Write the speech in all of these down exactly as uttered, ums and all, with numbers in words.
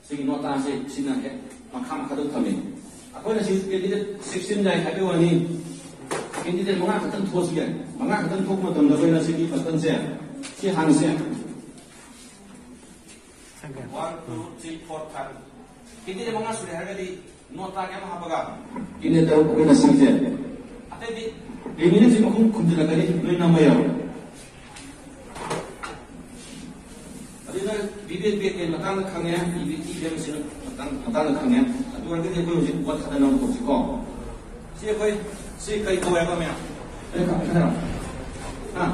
sigi nota se sina he makam khadu thame akoina si candidate sixteen jai habi wani candidate manga khatan thos ge manga khatan thok ma tam da koina sigi khatan se si hang se one two three four five candidate manga sure hagadi nota ke ma habaga candidate ko koina sing se ate bi ini si makum khumjila kali noi namaya V V P A T matang khangya E V M sin matang matang khangya adu ar ke ko ji wat khada na ko ko si koi si kai ko ya ba me e ka ka ha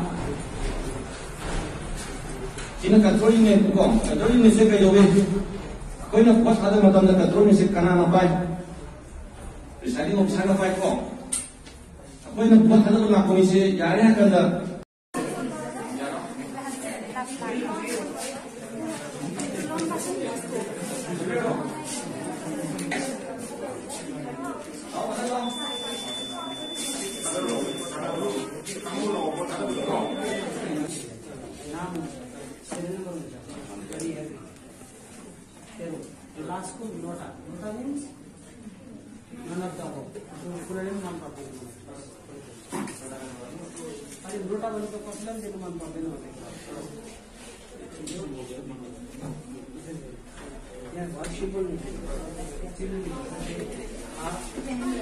jina controlling ne ko controlling ne se kai yobe koi na wat khada matam da controlling se kana na pai residing officer na pai ko koi na wat khada na ko se yare ka da last को nota nota means none of the above so full name non public अरे nota बन तो मतलब देखो मन पढ़ने होते हैं यार बहुत सिंपल है